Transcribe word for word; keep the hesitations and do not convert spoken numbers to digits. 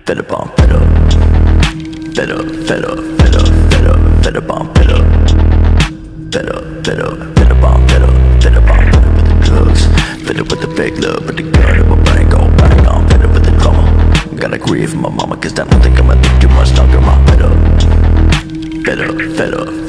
Fed up on fed up. Fed up, fed up, fed up, fed up, fed up on fed up. Fed up, fed up, fed up on fed up. Fed up on fed up with the drugs. Fed up with the fake love, with the gun in my brain go bang on. Fed up with the drama. Gotta grieve my mama, cause I don't think I'ma live too much longer. I'm fed up. Fed up, fed up.